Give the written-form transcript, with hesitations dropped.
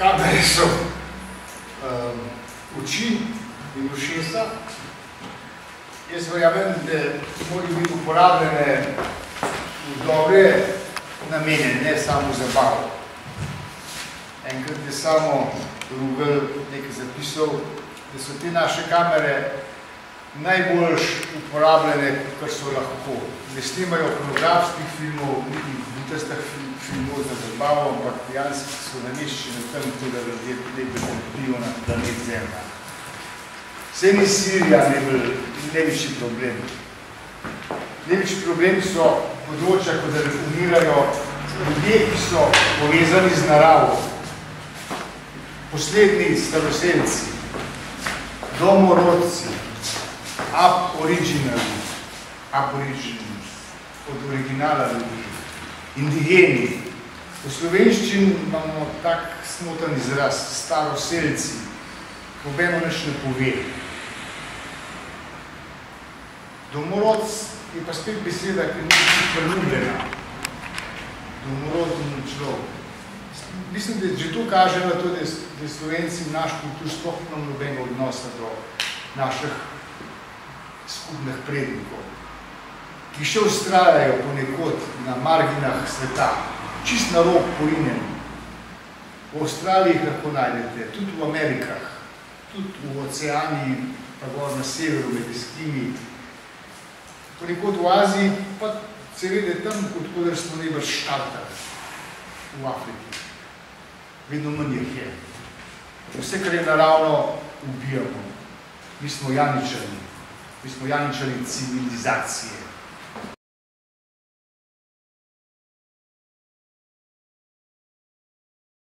kamere so oči in ušesa. Jaz verjamem, da morajo biti uporabljene v dobre namene, ne samo za zabavo. Enkrat je samo Rugel nekaj zapisal, da so te naše kamere najbolj uporabljene, kar so lahko. Ne snimajo pornografskih filmov, niti butastih filmov za zabavo, ampak dejansko so nameščene tam, da ljudje lepe vplijo na planet Zemlja. Vse ni Sirija največji problem. Največji problemi so področja, ko umirajo ljudje, ki so povezani z naravo. Poslednji staroselci, domorodci, aboriginali, od originala ljudi, indigeni. V slovenščini imamo tak smotan izraz, staroselci, nobeno nič ne pove. Domorodc je pa spet beseda, ki ni preljubljena. Domorodni človek. Mislim, da že to kaže na to, da Slovenci v naš kultur sploh imamo nobenega odnosa do naših skupnih prednikov, ki še vztrajajo ponekod na marginah sveta, čist na rob porinen. V Avstraliji jih lahko najdete, tudi v Amerikah, tudi v oceaniji, pa gor na severu med Eskimi. Ponekod v Aziji, pa seveda tam, odkudar smo najbrž štartali, v Afriki. Vedno manj jih je. Vse, kar je naravno, ubijamo. Mi smo janičari civilizacije.